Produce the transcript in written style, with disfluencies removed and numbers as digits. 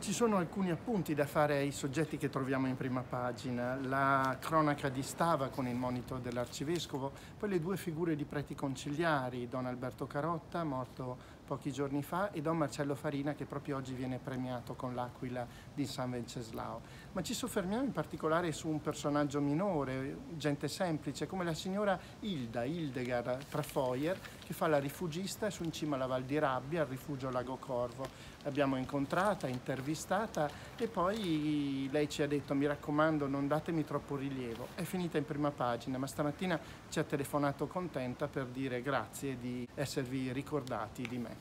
Ci sono alcuni appunti da fare ai soggetti che troviamo in prima pagina, la cronaca di Stava con il monito dell'arcivescovo, poi le due figure di preti conciliari, Don Alberto Carotta, morto pochi giorni fa, e Don Marcello Farina, che proprio oggi viene premiato con l'Aquila di San Venceslao. Ma ci soffermiamo in particolare su un personaggio minore, gente semplice, come la signora Hildegard Trafoyer, che fa la rifugista su in cima alla Val di Rabbia, al rifugio Lago Corvo. L'abbiamo incontrata, intervistata e poi lei ci ha detto: mi raccomando, non datemi troppo rilievo. È finita in prima pagina, ma stamattina ci ha telefonato contenta per dire grazie di esservi ricordati di me.